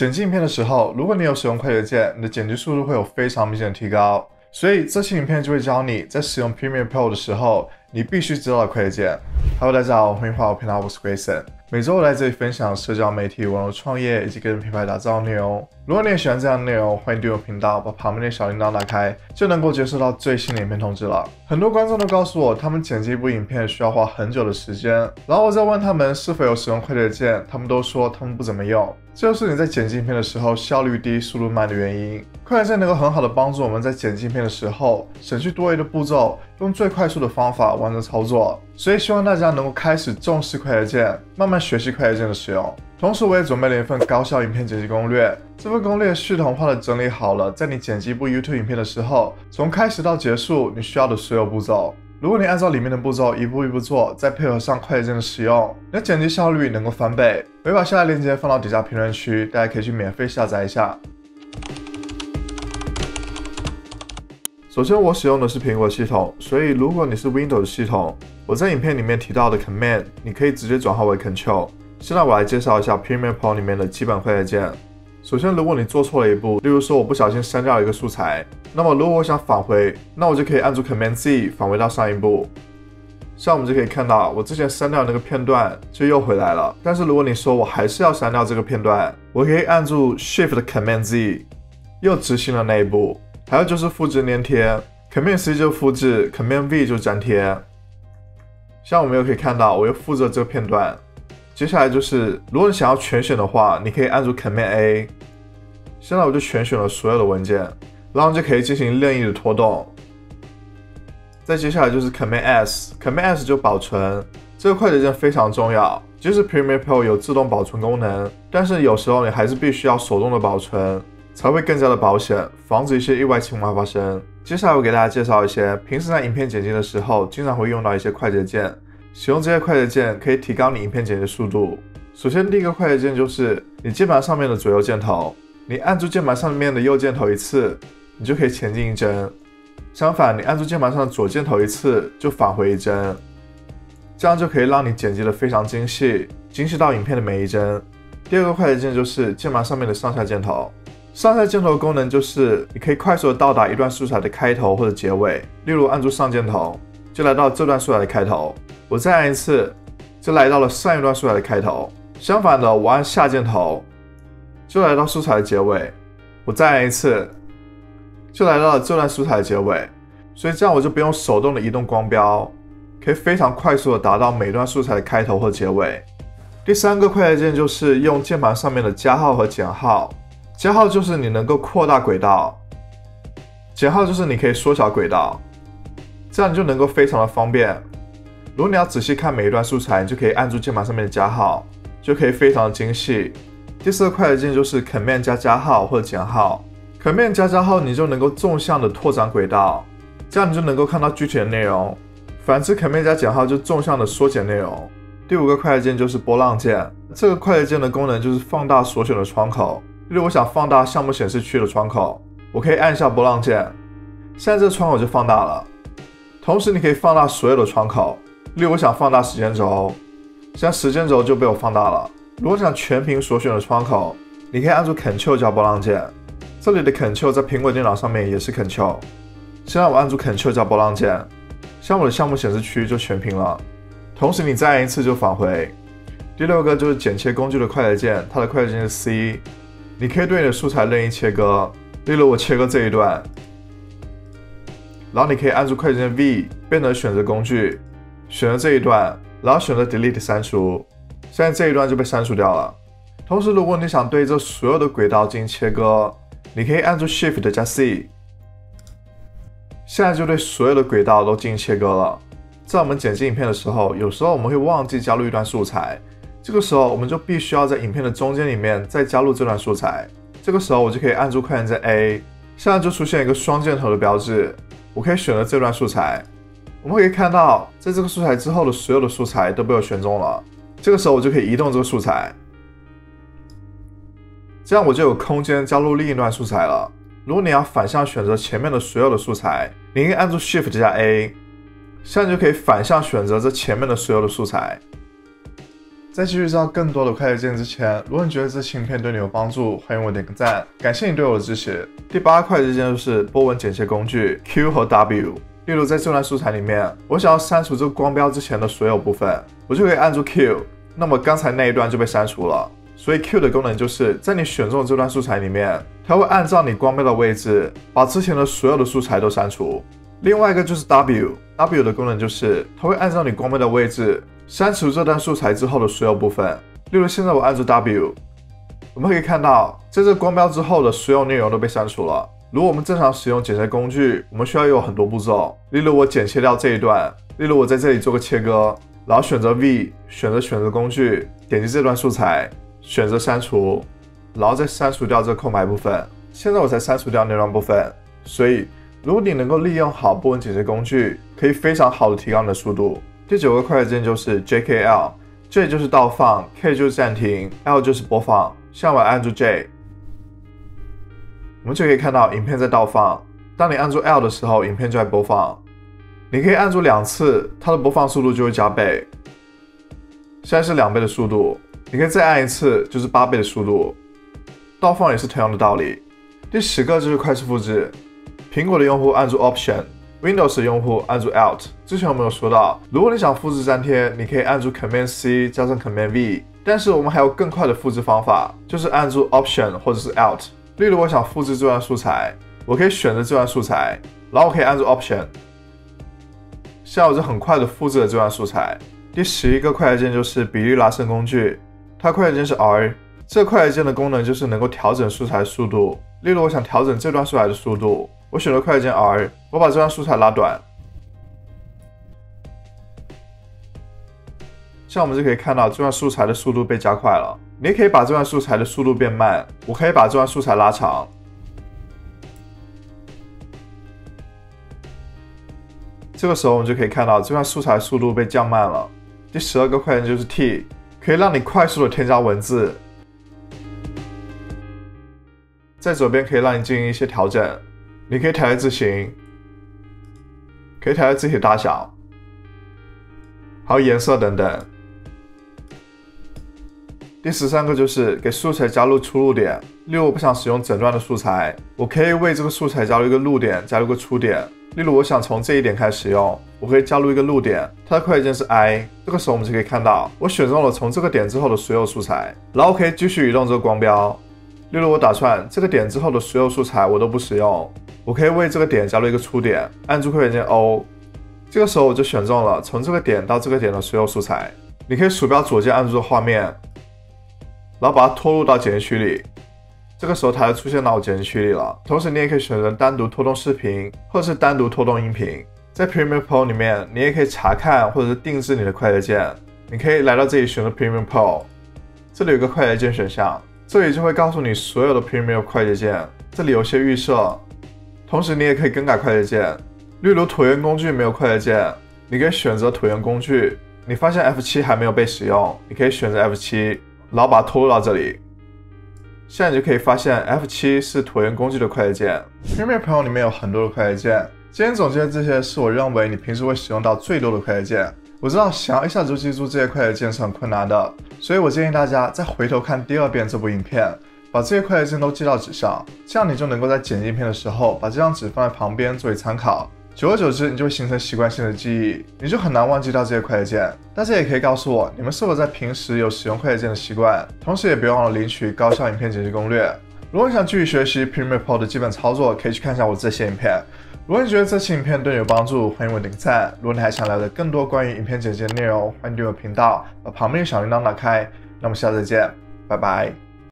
剪辑影片的时候，如果你有使用快捷键，你的剪辑速度会有非常明显的提高。所以这期影片就会教你在使用 Premiere Pro 的时候，你必须知道的快捷键。Hello， 大家好，欢迎回到我频道，我是 Grayson。每周我来这里分享社交媒体、网络创业以及个人品牌打造的内容。如果你也喜欢这样的内容，欢迎订阅频道，把旁边的小铃铛打开，就能够接收到最新的影片通知了。很多观众都告诉我，他们剪辑一部影片需要花很久的时间，然后我再问他们是否有使用快捷键，他们都说他们不怎么用。这就是你在剪辑影片的时候效率低、速度慢的原因。快捷键能够很好的帮助我们在剪辑影片的时候省去多余的步骤，用最快速的方法完成操作。所以希望大家能够开始重视快捷键，慢慢学习快捷键的使用。同时我也准备了一份高效影片剪辑攻略，这份攻略系统化的整理好了在你剪辑一部 YouTube 影片的时候，从开始到结束你需要的所有步骤。如果你按照里面的步骤一步一步做，再配合上快捷键的使用，你的剪辑效率能够翻倍。我会把下列链接放到底下评论区，大家可以去免费下载一下。首先我使用的是苹果系统，所以如果你是 Windows 系统，我在影片里面提到的 Command 你可以直接转化为 Control。现在我来介绍一下 Premiere Pro 里面的基本快捷键。首先，如果你做错了一步，例如说我不小心删掉一个素材，那么如果我想返回，那我就可以按住 Command Z 返回到上一步。像我们就可以看到，我之前删掉那个片段就又回来了。但是如果你说我还是要删掉这个片段，我可以按住 Shift Command Z， 又执行了那一步。还有就是复制粘贴 ，Command C 就复制 ，Command V 就粘贴。像我们又可以看到，我又复制了这个片段。接下来就是，如果你想要全选的话，你可以按住 Command A。现在我就全选了所有的文件，然后你就可以进行任意的拖动。再接下来就是 Command S，Command S 就保存。这个快捷键非常重要，即使 Premiere Pro 有自动保存功能，但是有时候你还是必须要手动的保存，才会更加的保险，防止一些意外情况发生。接下来我给大家介绍一些平时在影片剪辑的时候经常会用到一些快捷键。使用这些快捷键可以提高你影片剪辑的速度。首先，第一个快捷键就是你键盘上面的左右箭头，你按住键盘上面的右箭头一次，你就可以前进一帧；相反，你按住键盘上的左箭头一次，就返回一帧。这样就可以让你剪辑的非常精细，精细到影片的每一帧。第二个快捷键就是键盘上面的上下箭头。上下箭头的功能就是你可以快速的到达一段素材的开头或者结尾，例如按住上箭头，就来到这段素材的开头。我再按一次，就来到了上一段素材的开头。相反的，我按下箭头，就来到素材的结尾。我再按一次，就来到了这段素材的结尾。所以这样我就不用手动的移动光标，可以非常快速的达到每段素材的开头或结尾。第三个快捷键就是用键盘上面的加号和减号。加号就是你能够扩大轨道，减号就是你可以缩小轨道，这样你就能够非常的方便。如果你要仔细看每一段素材，你就可以按住键盘上面的加号，就可以非常的精细。第四个快捷键就是 Command 加加号或者减号。Command 加加号你就能够纵向的拓展轨道，这样你就能够看到具体的内容。反之 Command 加减号就纵向的缩减内容。第五个快捷键就是波浪键，这个快捷键的功能就是放大所选的窗口。例如我想放大项目显示区的窗口，我可以按下波浪键，现在这个窗口就放大了。同时你可以放大所有的窗口，例如我想放大时间轴，现在时间轴就被我放大了。如果想全屏所选的窗口，你可以按住 Ctrl 加波浪键，这里的 Ctrl 在苹果电脑上面也是 Ctrl。现在我按住 Ctrl 加波浪键，像我的项目显示区就全屏了。同时你再按一次就返回。第六个就是剪切工具的快捷键，它的快捷键是 C。你可以对你的素材任意切割，例如我切割这一段，然后你可以按住快捷键 V 变成选择工具，选择这一段，然后选择 Delete 删除，现在这一段就被删除掉了。同时，如果你想对这所有的轨道进行切割，你可以按住 Shift 加 C， 现在就对所有的轨道都进行切割了。在我们剪辑影片的时候，有时候我们会忘记加入一段素材。这个时候我们就必须要在影片的中间里面再加入这段素材，这个时候我就可以按住快捷键 A， 现在就出现一个双箭头的标志，我可以选择这段素材。我们可以看到在这个素材之后的所有的素材都被我选中了，这个时候我就可以移动这个素材，这样我就有空间加入另一段素材了。如果你要反向选择前面的所有的素材，你可以按住 Shift 加 A， 现在就可以反向选择这前面的所有的素材。 在继续知道更多的快捷键之前，如果你觉得这期影片对你有帮助，欢迎我点个赞，感谢你对我的支持。第8个快捷键就是波纹简介工具 Q 和 W。例如在这段素材里面，我想要删除这个光标之前的所有部分，我就可以按住 Q， 那么刚才那一段就被删除了。所以 Q 的功能就是在你选中的这段素材里面，它会按照你光标的位置，把之前的所有的素材都删除。另外一个就是 W 的功能就是它会按照你光标的位置，删除这段素材之后的所有部分。例如现在我按住 W， 我们可以看到在这光标之后的所有内容都被删除了。如果我们正常使用剪切工具，我们需要有很多步骤。例如我剪切掉这一段，例如我在这里做个切割，然后选择 V， 选择工具，点击这段素材，选择删除，然后再删除掉这空白部分。现在我才删除掉那段部分。所以如果你能够利用好波纹剪切工具，可以非常好的提高你的速度。第9个快捷键就是 JKL，J 就是倒放， K 就是暂停， L 就是播放。像我按住 J，我们就可以看到影片在倒放。当你按住 L 的时候，影片就在播放。你可以按住2次，它的播放速度就会加倍。现在是2倍的速度，你可以再按1次，就是8倍的速度。倒放也是同样的道理。第10个就是快速复制。苹果的用户按住 Option，Windows 的用户按住 Alt。之前我们有说到，如果你想复制粘贴，你可以按住 Command C 加上 Command V。但是我们还有更快的复制方法，就是按住 Option 或者是 Alt。例如我想复制这段素材，我可以选择这段素材，然后我可以按住 Option， 现在我就很快的复制了这段素材。第11个快捷键就是比例拉伸工具，它快捷键是 R， 这个快捷键的功能就是能够调整素材的速度。例如我想调整这段素材的速度，我选择快捷键 R， 我把这段素材拉短，像我们就可以看到这段素材的速度被加快了。你也可以把这段素材的速度变慢，我可以把这段素材拉长。这个时候我们就可以看到这段素材速度被降慢了。第12个快捷键就是 T， 可以让你快速的添加文字。在左边可以让你进行一些调整，你可以调节字形，可以调节字体大小，还有颜色等等。第13个就是给素材加入出入点。例如我不想使用整段的素材，我可以为这个素材加入一个入点，加入个出点。例如我想从这一点开始使用，我可以加入一个入点，它的快捷键是 I。这个时候我们就可以看到我选中了从这个点之后的所有素材，然后可以继续移动这个光标。例如我打算这个点之后的所有素材我都不使用，我可以为这个点加入一个出点，按住快捷键 O。这个时候我就选中了从这个点到这个点的所有素材。你可以鼠标左键按住画面，然后把它拖入到剪辑区里，这个时候它就出现到剪辑区里了。同时你也可以选择单独拖动视频，或者是单独拖动音频。在 Premiere Pro 里面，你也可以查看或者是定制你的快捷键。你可以来到这里选择 Premiere Pro， 这里有个快捷键选项，这里就会告诉你所有的 Premiere 快捷键，这里有些预设。同时你也可以更改快捷键，例如椭圆工具没有快捷键，你可以选择椭圆工具。你发现 F7 还没有被使用，你可以选择 F7。然后把它拖入到这里，现在你就可以发现 F7 是椭圆工具的快捷键。Premiere Pro 里面有很多的快捷键，今天总结的这些是我认为你平时会使用到最多的快捷键。我知道想要一下子就记住这些快捷键是很困难的，所以我建议大家再回头看第2遍这部影片，把这些快捷键都记到纸上，这样你就能够在剪辑影片的时候把这张纸放在旁边作为参考。久而久之，你就会形成习惯性的记忆，你就很难忘记掉这些快捷键。大家也可以告诉我，你们是否在平时有使用快捷键的习惯？同时也别忘了领取高效影片剪辑攻略。如果你想继续学习 Premiere Pro 的基本操作，可以去看一下我这些影片。如果你觉得这期影片对你有帮助，欢迎我点个赞。如果你还想了解更多关于影片剪辑的内容，欢迎订阅频道，把旁边的小铃铛打开。那我们下次再见，拜拜。